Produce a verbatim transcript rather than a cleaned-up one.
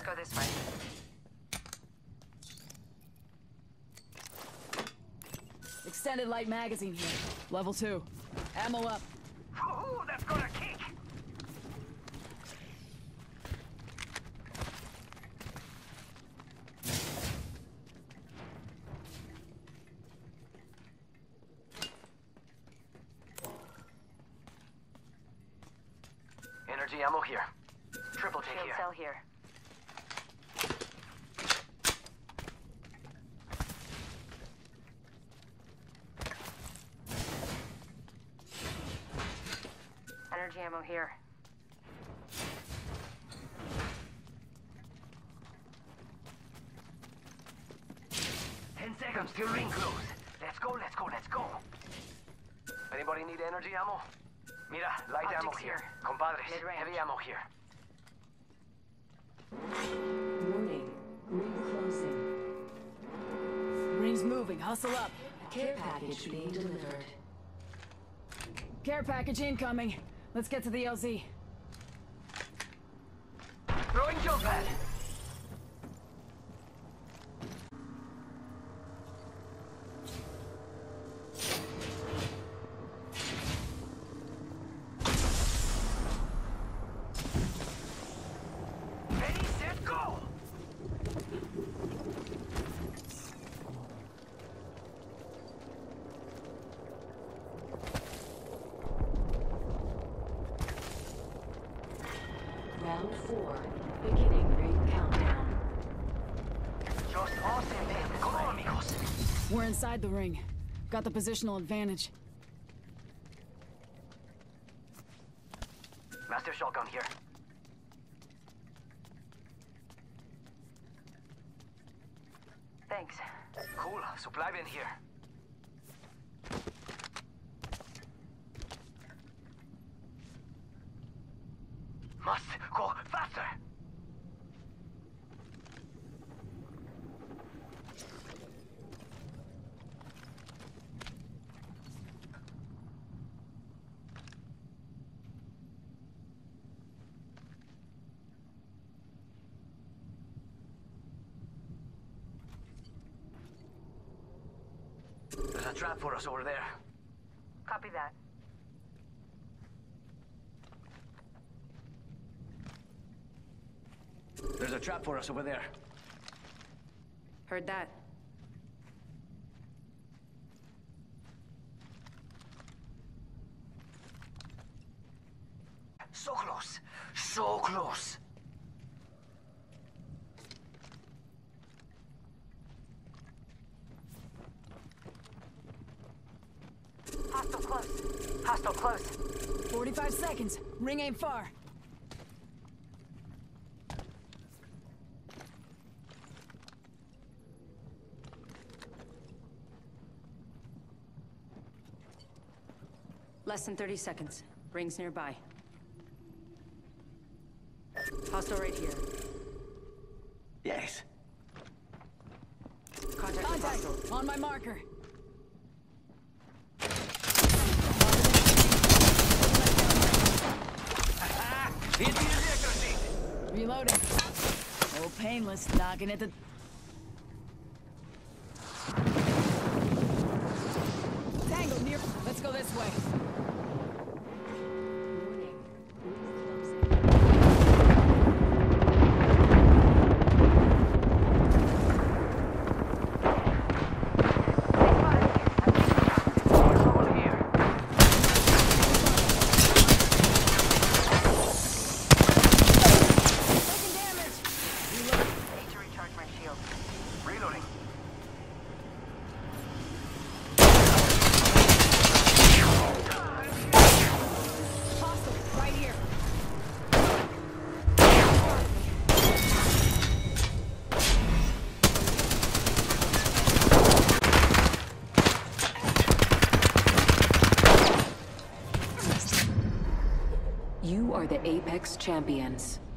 go this way. Extended light magazine here. Level two. Ammo up. Ooh, that's got a kick! Energy ammo here. Triple take Shield here. cell here. Energy ammo here. Ten seconds till ring close. Let's go, let's go, let's go. Anybody need energy ammo? Mira, light Optics ammo here. here. Compadres, Mid-range. heavy ammo here. Warning. Ring closing. Ring's moving. Hustle up. Care package being delivered. Care package incoming. Let's get to the L Z. Throwing jump pad. Ready, set, go! Round four. Beginning ring countdown. Just awesome, man. Come on, amigos. We're inside the ring. Got the positional advantage. Master shotgun here. Thanks. Cool. Supply bin here. Must go faster. There's a trap for us over there. Copy that. There's a trap for us over there. Heard that. So close. So close. Hostile close. Hostile close. forty-five seconds. Ring ain't far. Less than thirty seconds. Ring's nearby. Hostile right here. Yes. Contact with Contact. hostile. On my marker. Reloading. Oh, painless. Knocking at the... Tango near... Let's go this way. Warning. Ring closing. Trouble here. Taking damage. Reload. Need to recharge my shield. Reloading. Hostile. Right here. You are the Apex Champions.